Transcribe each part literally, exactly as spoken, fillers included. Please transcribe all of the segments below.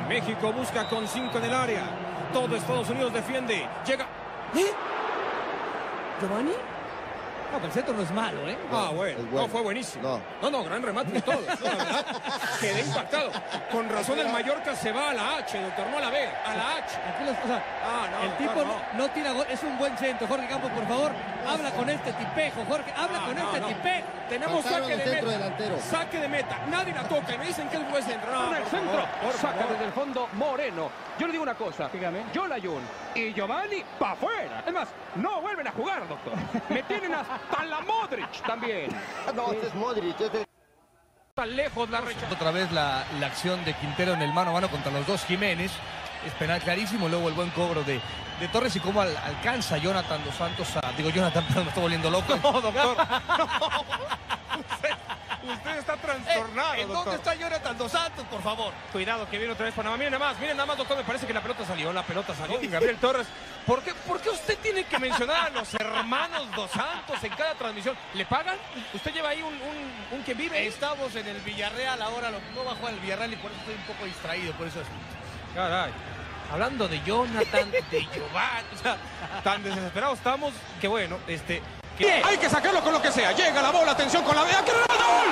México busca con cinco en el área. Todo Estados Unidos defiende. Llega. ¿Eh? ¿Giovanni? No, pero el centro no es malo, ¿eh? Ah, bueno. bueno. No, fue buenísimo. No. no, no, gran remate de todo. No, la verdad, quedé impactado. Con razón el Mallorca se va a la H, doctor, no a la B, a la H. Aquí los, o sea, Ah, no, el tipo doctor, no. no tira gol. Es un buen centro. Jorge Campos, por favor, habla con este tipejo. Jorge, habla Ah, con no, este no. tipejo. Tenemos Faltaron saque el de centro meta. delantero. Saque de meta. Nadie la toca y me dicen que es buen centro. No, En el por centro, favor, por saca favor. desde el fondo Moreno. Yo le digo una cosa, Dígame. Yolayun y Giovanni pa' afuera. Es más, no vuelven a jugar, doctor. Me tienen hasta la Modric también. No, este es Modric. Este... Está lejos la rechaza. Otra vez la, la acción de Quintero en el mano a mano contra los dos Jiménez. Es penal clarísimo. Luego el buen cobro de, de Torres y cómo al, alcanza Jonathan dos Santos a... Digo, Jonathan, perdón, me estoy volviendo loco. No, doctor. Usted, usted está trastornado, Eh, ¿En doctor. dónde está Jonathan dos Santos, por favor? Cuidado, que viene otra vez Panamá. Miren nada más, miren nada más, doctor. Me parece que la pelota salió, la pelota salió. Y Gabriel Torres, ¿por qué, ¿por qué usted tiene que mencionar a los hermanos dos Santos en cada transmisión? ¿Le pagan? ¿Usted lleva ahí un, un, un que vive? Estamos en el Villarreal ahora, lo, no va a jugar el Villarreal y por eso estoy un poco distraído, por eso es... Caray. Hablando de Jonathan, de Giovanni, o sea, tan desesperados estamos que bueno, este... Que... Hay que sacarlo con lo que sea. Llega la bola, atención con la... ¡Ah, que no! ¡Gol!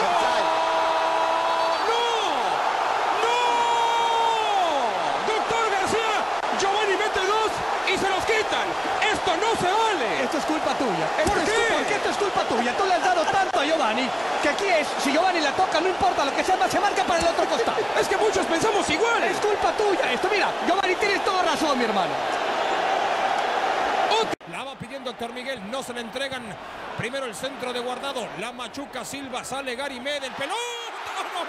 Y se los quitan. Esto no se vale. Esto es culpa tuya. ¿Por Esto es qué? tu- Porque esto es culpa tuya. Tú le has dado tanto a Giovanni que aquí es, si Giovanni la toca, no importa lo que sea, se marca para el otro costado. Es que muchos pensamos igual. Es culpa tuya esto. Mira, Giovanni, tienes toda razón, mi hermano. La va pidiendo Héctor Miguel, no se le entregan. Primero el centro de Guardado, la machuca Silva, sale Gary Medel, pelota. No,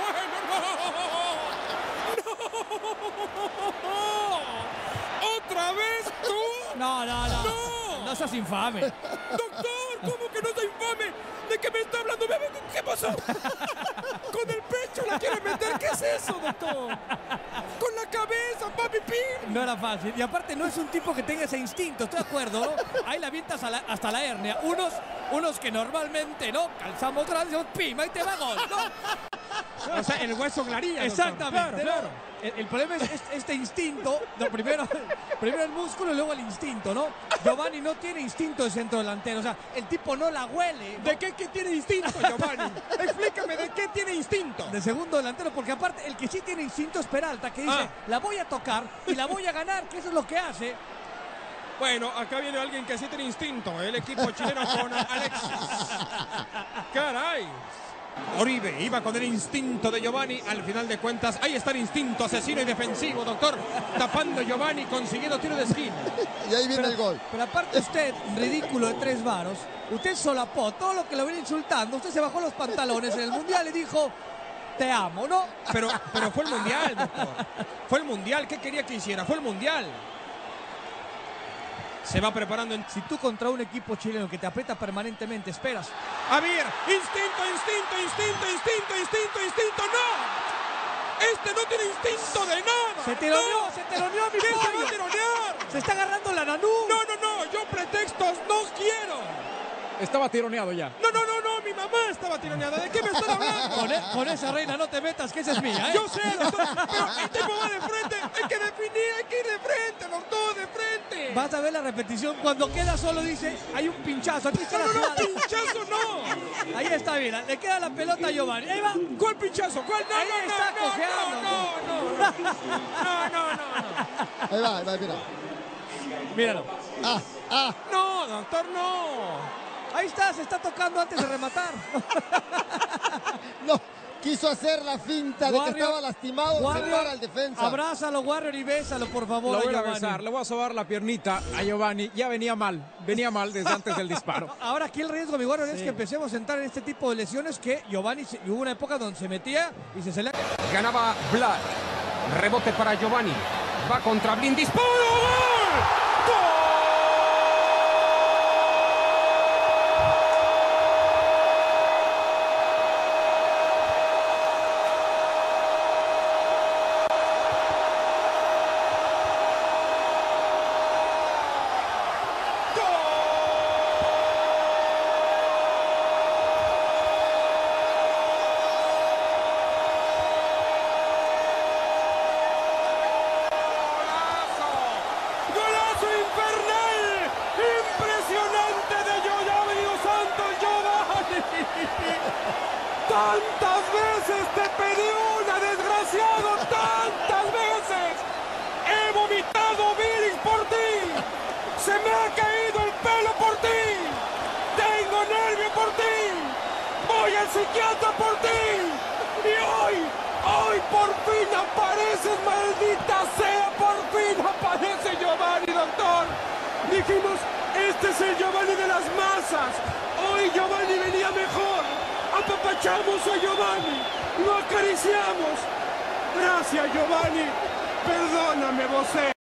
bueno, no. Otra vez tú. No, no, no. No. No seas infame. Doctor, ¿cómo que no soy infame? ¿De qué me está hablando? ¿Qué pasó? Con el pecho la quiere meter. ¿Qué es eso, doctor? Con la cabeza, papi pin. No era fácil. Y aparte no es un tipo que tenga ese instinto, ¿estoy de acuerdo? ¿No? Ahí la avientas a la- hasta la hernia. Unos, unos que normalmente, ¿no? Calzamos atrás, decimos, pim, ahí te va gol, ¿no? O sea, el hueso claría. Exactamente, ¿no? El, el problema es este, este instinto. No, primero, primero el músculo y luego el instinto, ¿no? Giovanni no tiene instinto de centro delantero. O sea, el tipo no la huele, ¿no? ¿De qué, qué tiene instinto, Giovanni? Explícame, ¿de qué tiene instinto? De segundo delantero, porque aparte el que sí tiene instinto es Peralta, que dice, Ah. la voy a tocar y la voy a ganar, que eso es lo que hace. Bueno, acá viene alguien que sí tiene instinto, el equipo chileno con Alexis. ¡Caray! Oribe iba con el instinto de Giovanni, al final de cuentas, ahí está el instinto asesino y defensivo, doctor, tapando Giovanni, consiguiendo tiro de esquina. Y ahí viene Pero, el gol. pero aparte usted, ridículo de tres varos, usted solapó todo lo que lo viene insultando, usted se bajó los pantalones en el Mundial y dijo, te amo, ¿no? Pero, pero fue el Mundial, doctor, fue el Mundial, ¿qué quería que hiciera? Fue el Mundial. Se va preparando en... Si tú contra un equipo chileno que te aprieta permanentemente, esperas. A ver, instinto, instinto, instinto, instinto, instinto, instinto, no. Este no tiene instinto de nada. Se tironeó, No. se tironeó, mi ¿Qué se va pollo. a tironear? Se está agarrando la nanú. No, no, no, yo pretextos no quiero. Estaba tironeado ya. No, no, no, no, mi mamá estaba tironeada. ¿De qué me están hablando? Con, e- con esa reina no te metas, que esa es mía, ¿eh? Yo sé, doctor, pero el tipo va de frente. Hay que definir, hay que ir de frente, doctor, de frente. Vas a ver la repetición. Cuando queda solo dice, hay un pinchazo. Aquí está No, la no, no, jugada. pinchazo no. Ahí está, mira. Le queda la pelota a Giovanni. Ahí va. ¿Cuál pinchazo? ¿Cuál? No, Ahí no, está no, cojeando. no, no, no, no, no, no, no. Ahí va, ahí va, mira. Míralo. Ah, ah. No, doctor, no. Ahí está, se está tocando antes de rematar. No, quiso hacer la finta de Warrior, que estaba lastimado. Warrior, Señor al defensa. Abrázalo, Warrior, y bésalo, por favor, Lo voy a Giovanni. besar, le voy a sobar la piernita a Giovanni. Ya venía mal, venía mal desde antes del disparo. Ahora aquí el riesgo, mi Warrior, es Sí. que empecemos a entrar en este tipo de lesiones que Giovanni, se- hubo una época donde se metía y se salía. Ganaba Vlad. Rebote para Giovanni. Va contra Blin. ¡Disparo! ¡Gol! ¡Gol! Tantas veces te pedí una, desgraciado, tantas veces. He vomitado bilis por ti. Se me ha caído el pelo por ti. Tengo nervio por ti. Voy al psiquiatra por ti. Y hoy, hoy por fin apareces, maldita sea, por fin aparece Giovanni, doctor. Dijimos, este es el Giovanni de las masas. Hoy Giovanni venía mejor. Apapachamos a Giovanni, lo acariciamos. Gracias, Giovanni. Perdóname, vos.